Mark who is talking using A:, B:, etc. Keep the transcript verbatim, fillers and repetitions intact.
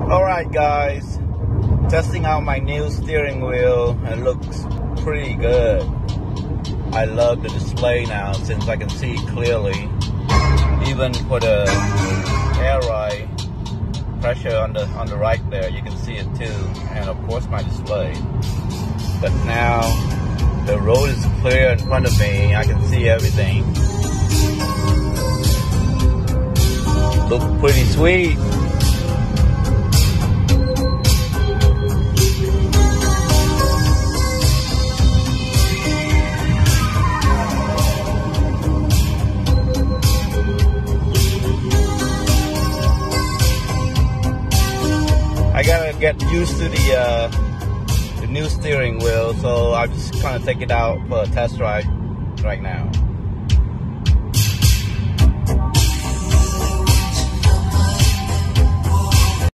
A: Alright guys, testing out my new steering wheel. It looks pretty good. I love the display now since I can see clearly. Even for the air ride pressure on the on the right there, you can see it too, and of course my display. But now the road is clear in front of me. I can see everything. Looks pretty sweet. I gotta get used to the uh, the new steering wheel, so I'm just gonna take it out for a test ride right now.